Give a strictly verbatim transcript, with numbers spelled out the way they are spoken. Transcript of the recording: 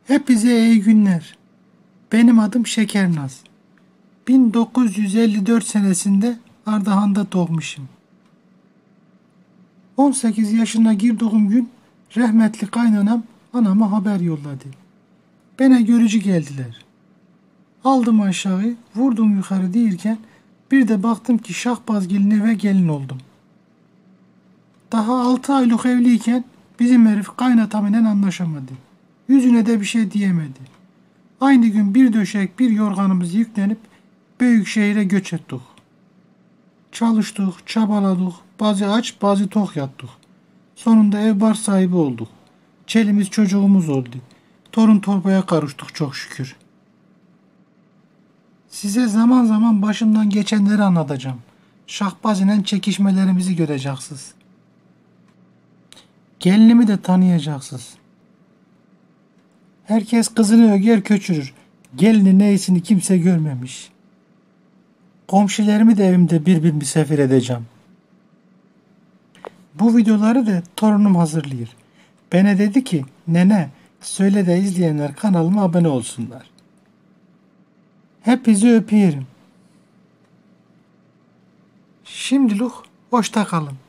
Hepinize iyi günler. Benim adım Şekernaz. bin dokuz yüz elli dört senesinde Ardahan'da doğmuşum. on sekiz yaşına girdiğim gün rahmetli kaynanam anama haber yolladı. Bana görücü geldiler. Aldım aşağı, vurdum yukarı değirken bir de baktım ki Şahbazgil'in eve gelin oldum. Daha altı aylık evliyken bizim herif kaynatamla anlaşamadı. Yüzüne de bir şey diyemedi. Aynı gün bir döşek bir yorganımızı yüklenip büyük şehire göç ettik. Çalıştık, çabaladık, bazı aç bazı tok yattık. Sonunda ev bar sahibi olduk. Çelimiz çocuğumuz oldu. Torun torbaya karıştık çok şükür. Size zaman zaman başımdan geçenleri anlatacağım. Şahbaz ile çekişmelerimizi göreceksiniz. Gelinimi de tanıyacaksınız. Herkes kızını öger köçürür. Gelini neysini kimse görmemiş. Komşularımı da evimde bir bir misafir edeceğim. Bu videoları da torunum hazırlıyor. Bana dedi ki, nene söyle de izleyenler kanalıma abone olsunlar. Hepinizi öpüyorum. Şimdilik hoşça kalın.